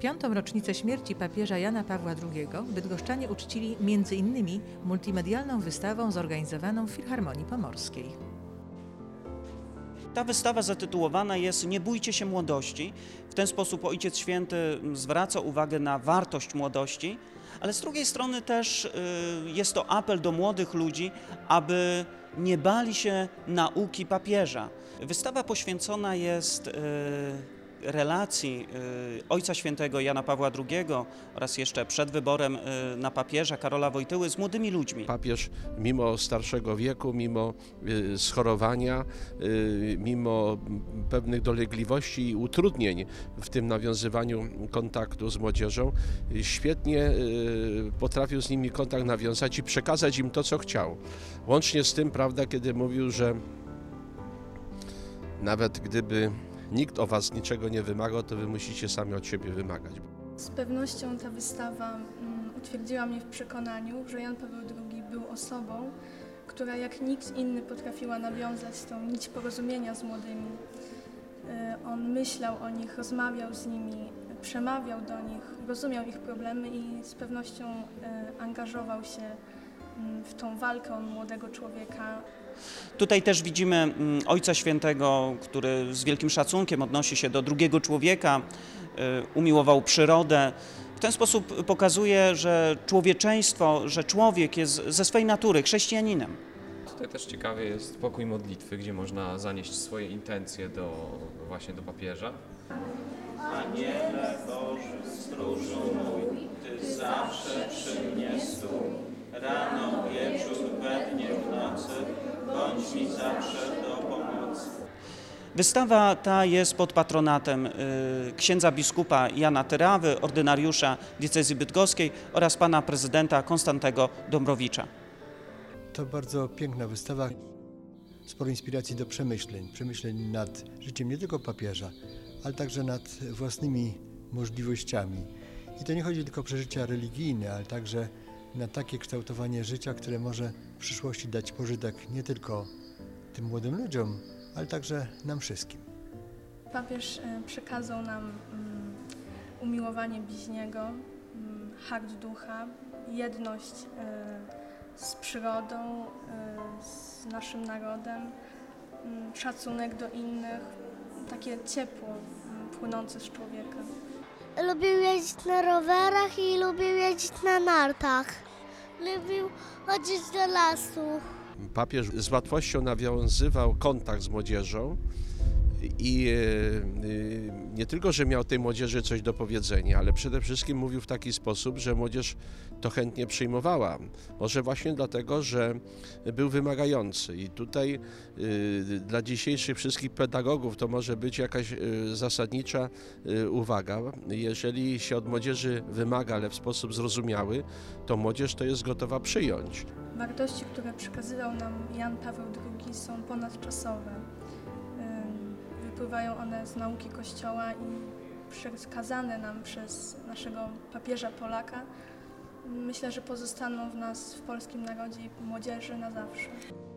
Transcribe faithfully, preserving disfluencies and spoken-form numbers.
piątą rocznicę śmierci papieża Jana Pawła drugiego bydgoszczanie uczcili między innymi multimedialną wystawą zorganizowaną w Filharmonii Pomorskiej. Ta wystawa zatytułowana jest „Nie bójcie się młodości”. W ten sposób Ojciec Święty zwraca uwagę na wartość młodości, ale z drugiej strony też jest to apel do młodych ludzi, aby nie bali się nauki papieża. Wystawa poświęcona jest relacji Ojca Świętego Jana Pawła drugiego oraz jeszcze przed wyborem na papieża Karola Wojtyły z młodymi ludźmi. Papież mimo starszego wieku, mimo schorowania, mimo pewnych dolegliwości i utrudnień w tym nawiązywaniu kontaktu z młodzieżą, świetnie potrafił z nimi kontakt nawiązać i przekazać im to, co chciał. Łącznie z tym, prawda, kiedy mówił, że nawet gdyby nikt o was niczego nie wymagał, to wy musicie sami od siebie wymagać. Z pewnością ta wystawa um, utwierdziła mnie w przekonaniu, że Jan Paweł drugi był osobą, która jak nikt inny potrafiła nawiązać tą nić porozumienia z młodymi. Y, on myślał o nich, rozmawiał z nimi, przemawiał do nich, rozumiał ich problemy i z pewnością y, angażował się y, w tą walkę o młodego człowieka. Tutaj też widzimy Ojca Świętego, który z wielkim szacunkiem odnosi się do drugiego człowieka, umiłował przyrodę. W ten sposób pokazuje, że człowieczeństwo, że człowiek jest ze swej natury chrześcijaninem. Tutaj też ciekawy jest pokój modlitwy, gdzie można zanieść swoje intencje do, właśnie do papieża. Aniele Boży, stróżu mój, Ty zawsze przy mnie stój, rano, wieczór, we dnie, w nocy, bądź mi zawsze do pomocy. Wystawa ta jest pod patronatem y, księdza biskupa Jana Tyrawy, ordynariusza diecezji bydgoskiej oraz pana prezydenta Konstantego Dąbrowicza. To bardzo piękna wystawa, sporo inspiracji do przemyśleń, przemyśleń nad życiem nie tylko papieża, ale także nad własnymi możliwościami. I to nie chodzi tylko o przeżycia religijne, ale także na takie kształtowanie życia, które może w przyszłości dać pożytek nie tylko tym młodym ludziom, ale także nam wszystkim. Papież przekazał nam umiłowanie bliźniego, hart ducha, jedność z przyrodą, z naszym narodem, szacunek do innych, takie ciepło płynące z człowieka. Lubił jeździć na rowerach i lubił jeździć na nartach. Lubił chodzić do lasu. Papież z łatwością nawiązywał kontakt z młodzieżą i nie tylko, że miał tej młodzieży coś do powiedzenia, ale przede wszystkim mówił w taki sposób, że młodzież to chętnie przyjmowała. Może właśnie dlatego, że był wymagający i tutaj dla dzisiejszych wszystkich pedagogów to może być jakaś zasadnicza uwaga. Jeżeli się od młodzieży wymaga, ale w sposób zrozumiały, to młodzież to jest gotowa przyjąć. Wartości, które przekazywał nam Jan Paweł drugi, są ponadczasowe. Wypływają one z nauki Kościoła i przekazane nam przez naszego papieża Polaka. Myślę, że pozostaną w nas, w polskim narodzie i młodzieży na zawsze.